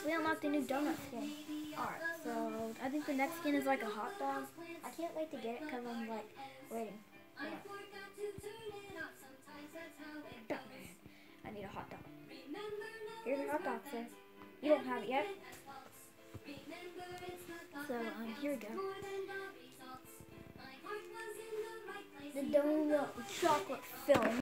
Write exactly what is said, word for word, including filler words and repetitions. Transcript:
we unlocked a new donut skin. Alright, so I think the next skin is like a hot dog. I can't wait to get it because I'm like waiting. Yeah. I need a hot dog. Here's a hot dog, sir. You don't have it yet? So, um, here we go. The donut with chocolate filling.